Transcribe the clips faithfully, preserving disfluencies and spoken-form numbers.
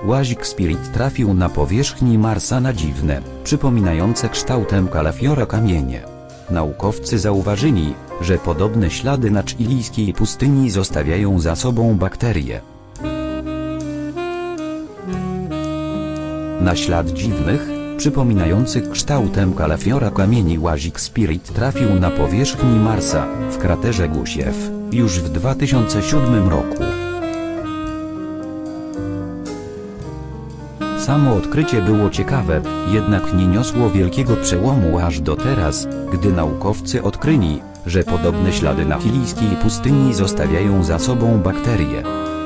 łazik Spirit trafił na powierzchni Marsa na dziwne, przypominające kształtem kalafiora kamienie. Naukowcy zauważyli, że podobne ślady na chilijskiej pustyni zostawiają za sobą bakterie. Na ślad dziwnych, przypominających kształtem kalafiora kamieni łazik Spirit trafił na powierzchni Marsa, w kraterze Gusiew, już w dwa tysiące siódmym roku. Samo odkrycie było ciekawe, jednak nie niosło wielkiego przełomu aż do teraz, gdy naukowcy odkryli, że podobne ślady na chilijskiej pustyni zostawiają za sobą bakterie.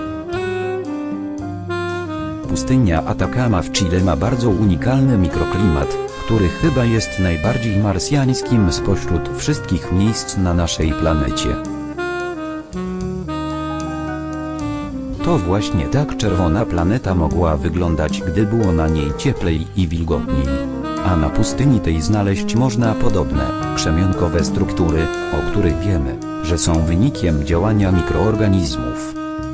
Pustynia Atacama w Chile ma bardzo unikalny mikroklimat, który chyba jest najbardziej marsjańskim spośród wszystkich miejsc na naszej planecie. To właśnie tak czerwona planeta mogła wyglądać, gdy było na niej cieplej i wilgotniej. A na pustyni tej znaleźć można podobne, krzemionkowe struktury, o których wiemy, że są wynikiem działania mikroorganizmów.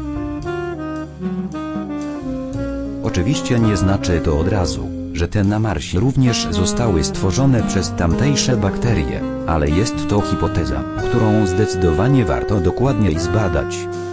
Oczywiście nie znaczy to od razu, że te na Marsie również zostały stworzone przez tamtejsze bakterie, ale jest to hipoteza, którą zdecydowanie warto dokładniej zbadać.